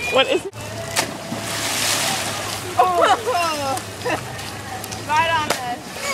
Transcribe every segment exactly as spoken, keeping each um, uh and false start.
What is it? Oh! Right on this.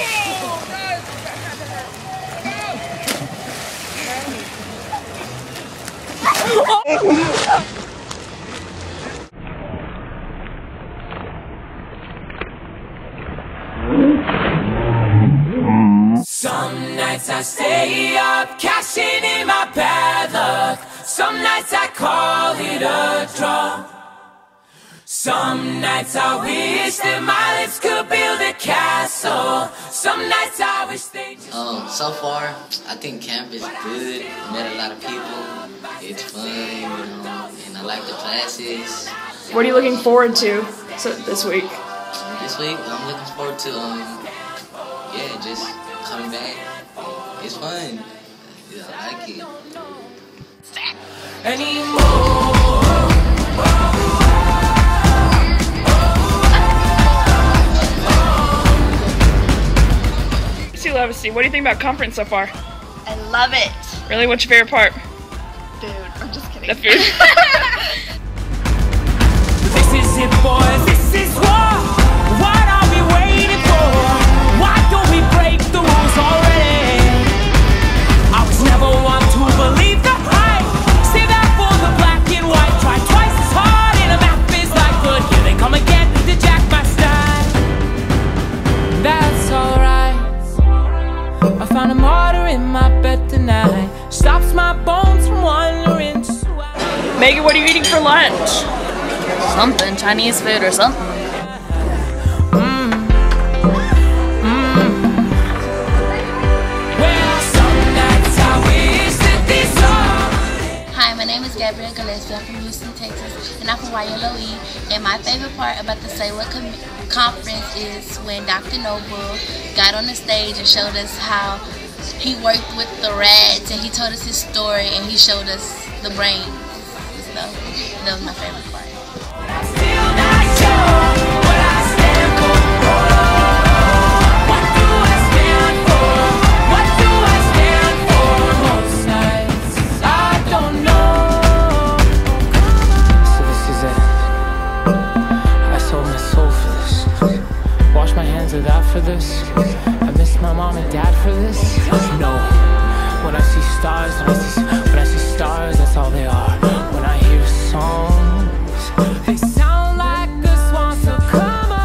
Some nights I stay up, cashing in my bad luck. Some nights I call it a draw. Some nights I wish that my lips could build a castle. Some nights I wish they just... Um, so far, I think camp is good. Met a lot of people. It's fun, you know, and I like the classes. What are you looking forward to so, this week? This week, I'm looking forward to, um, yeah, just coming back. It's fun. Yeah, I like it. Anymore. What do you think about conference so far? I love it. Really? What's your favorite part? Food. I'm just kidding. The food? This is it, boys. This is war. What are we waiting for? Why don't we break the rules already? I was never one to believe the hype. Save that for the black and white. Try twice as hard and a math is like, but here they come again to jack my style. That's alright. I found a martyr in my bed tonight. Stops my bones from wandering. Megan, what are you eating for lunch? Something, Chinese food or something. Mm. Mm. Well, some nights I wish that this all... Hi, my name is Gabrielle Gillespie. I'm from Houston, Texas, and I'm from Y L O E. And my favorite part about the SayWhat conference is when Doctor Noble got on the stage and showed us how he worked with the rats, and he told us his story, and he showed us the brain. So that was my favorite part. I'm still not sure what I stand for. What do I stand for? What do I stand for? Most nights I don't know. So this is it. I sold my soul for this. Wash my hands of that for this. I miss my mom and dad for this. No. When I see stars, when I see, when I see stars, that's all they are. When I hear songs, they sound like a swan, so come on.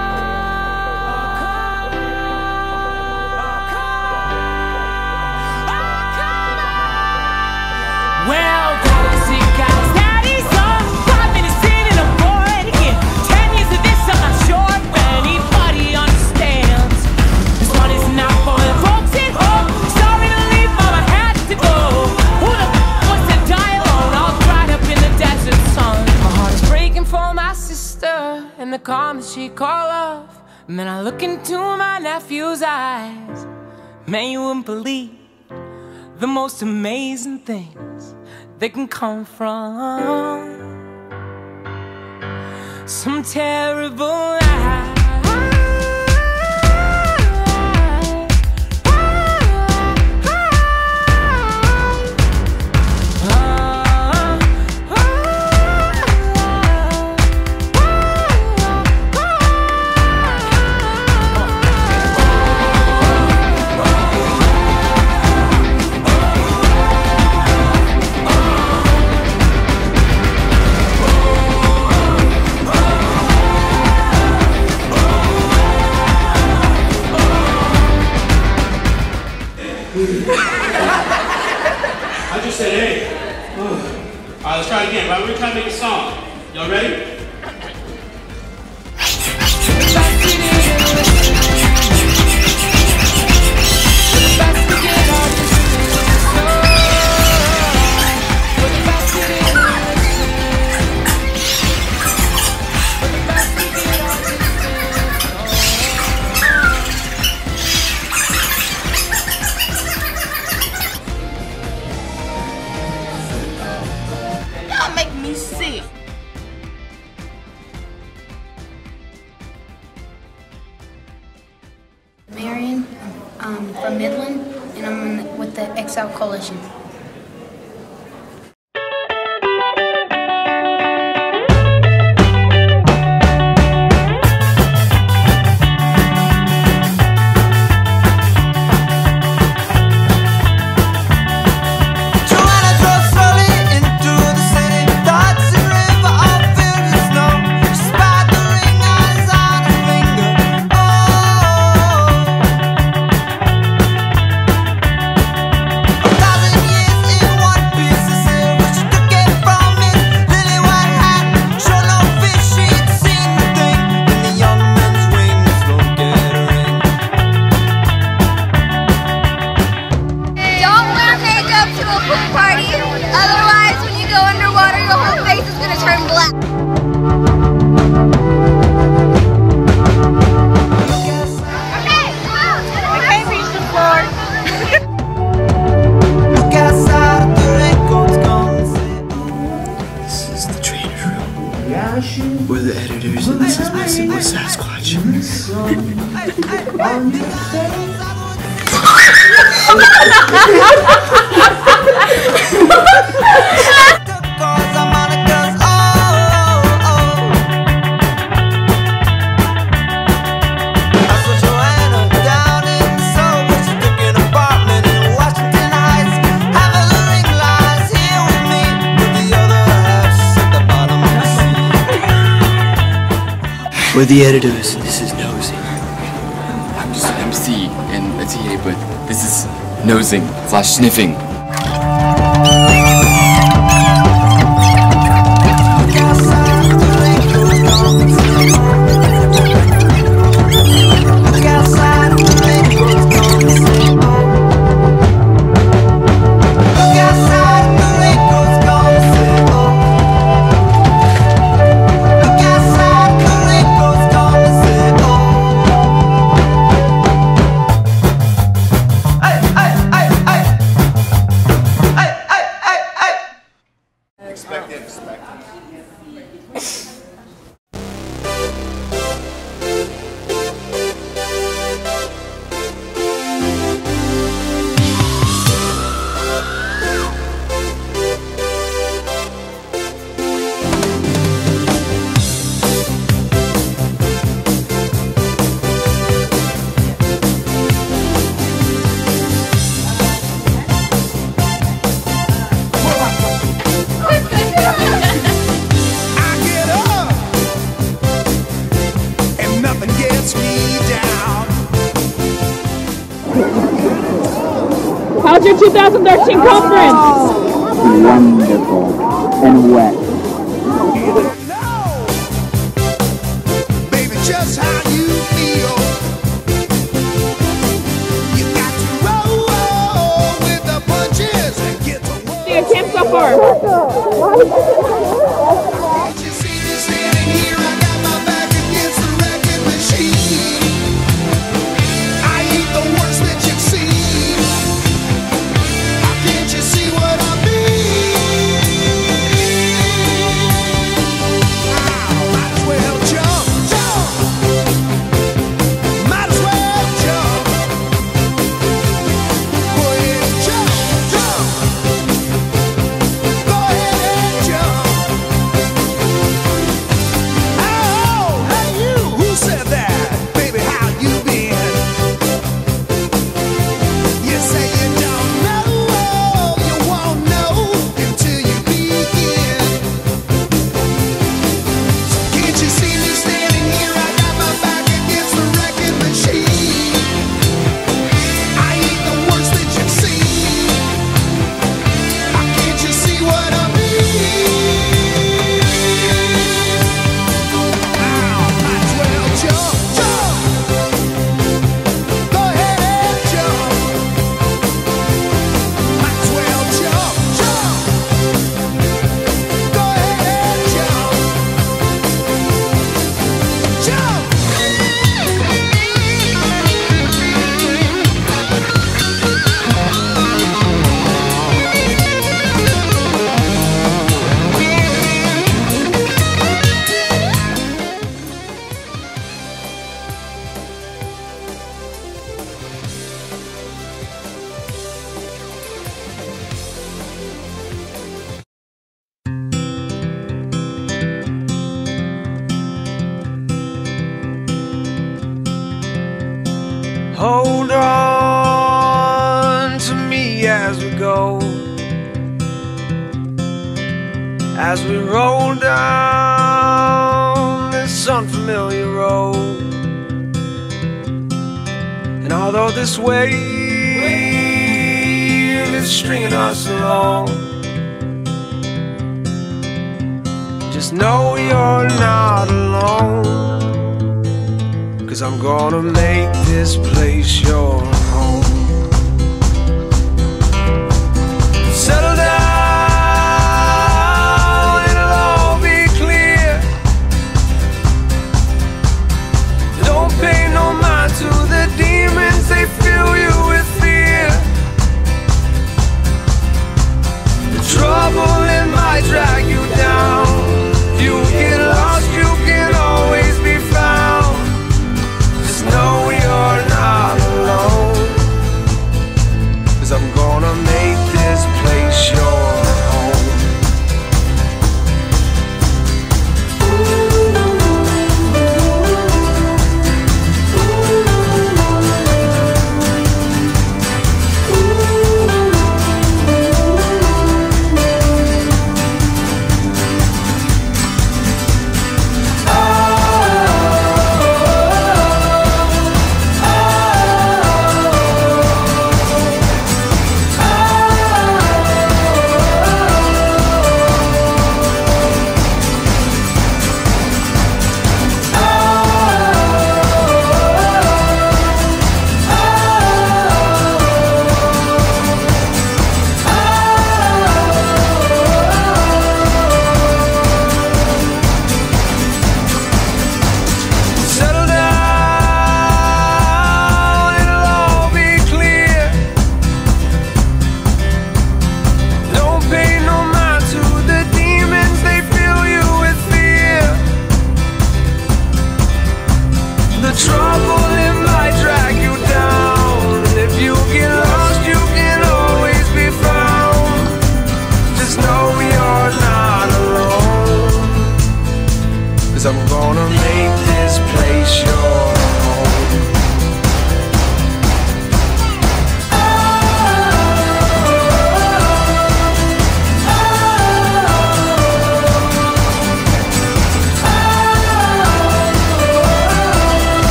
Well, those you guys, daddy's on. Five minutes in and I'm bored again. Ten years of this, I'm not sure if anybody understands. This one is not for the folks at home. Sorry to leave, mom, I had to go. Who the f wants to die alone, all dried up in the desert sun? My heart is breaking for my sister and the comments she call off. And then I look into my nephew's eyes. Man, you wouldn't believe the most amazing things that can come from some terrible lies. I just said, hey. All right, let's try it again. Right, we're trying to make a song. Y'all ready? Make me sick. Marion, um, from Midland, and I'm with the Exile Coalition. We're the editors. This is nosing. I'm just an M C and a T A, but this is nosing slash sniffing. How's your two thousand thirteen conference? Wonderful and wet. Baby, just how you feel. You got to roll with the punches and get to work. See your camp so far. You see me standing here, I got my back against the wrecking machine. I ain't the worst that you've seen. How can't you see what I mean? Ah, might as well jump, jump. Might as well jump. Go ahead and jump, jump. Go ahead and jump. Oh, hey you, who said that? Baby, how you been? You say you don't know, you won't know until you begin. Can't you see me standing here? I got my back against the wrecking machine. I ain't the worst that you've seen. How can't you see what I mean? Ow, might as well jump, jump. Go ahead and jump. Might as well jump, jump. Go ahead and jump. Jump. Hold on to me as we go, as we roll down this unfamiliar road. And although this wave is stringing us along, just know you're not alone. 'Cause I'm gonna make this place yours.